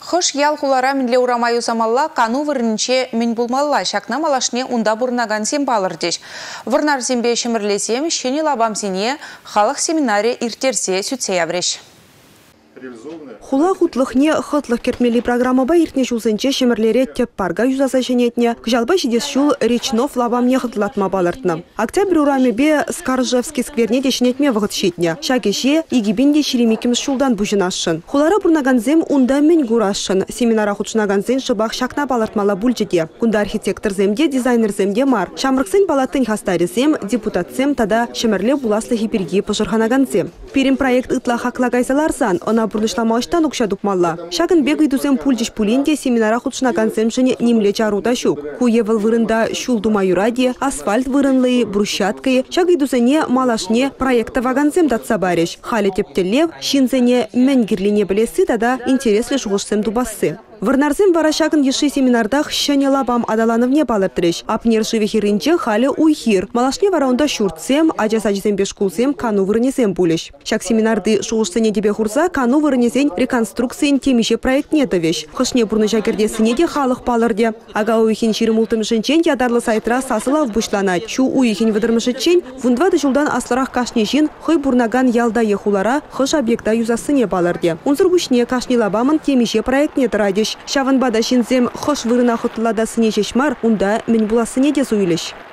Хош ял хулара минле урамаю замалла кану вырнче мин булмалла шакна малашне унда бурнаган сем балырдеш. Вырнар зембе шемірлесем шені лабамсине халық семинаре иртерсе сүтсе явреш. Хула хутлыхне хытлых кертмели программа ба иртне шулсенче шемерлере теп парга юзаса шенетне, кжалба шидес шул речнов лабамне хытлатма балыртны. Октябрь ураме бе Скаржевский скверне дешнетме вғыт шетне. Шакеше игибинде шеремекіміз шулдан бужынашын. Хулара бурнаганзем унда мен гурашын. Семинара худшынаганзен шыбақ шакна балыртмала бульджеде. Кунда архитектор земде, дизайнер земде мар. Шамрыксен балатын хастаризем, депутатсем тада шемерле буласлы хиперги пожырханаганзем. Перим проект ытла хакла гайсаларсан, она бурнышламаштан укшадукмалла. Шагын бегай дузем пульдиш пулинде семинара худшынаганзем шыне немле чарута шук. Куевал вырында шул думаюраде, асфальт вырынлы, брусчаткой, шагай дузене малашне проекта ваганзем датса бариш. Хали тептелев, шинзене менгирлине білесі тада интереслі жуғышсем дубасы. Варнарзем варашагын еши семинардах шыне лабам адалановне балыртырыш. Апнер живехиринче хали уйхир. Малашне вараунда шуртсем, аджасаджизем бешкулсем кану вырнезем булиш. Шак семинарды шуғышсене дебе хурса кану вырнезен реконструкциян темише проект недовеш. Хышне бурны жакердесіне де халық балырде. Ага уйхин ширим ултымышынчен ядарлы сайтра сасылав бушланать. Шу уйхин выдырмышычен вундвады жылдан асларах кашнежин хый бурнаган ялда ехулара хыш объекта юзасыне балырде. Унзыр бушне кашни лабамын темише проект недырадеш. Шаван бада шинзем хош вырына хотылада сыне жешмар, унда мен буласыне де зуйлеш.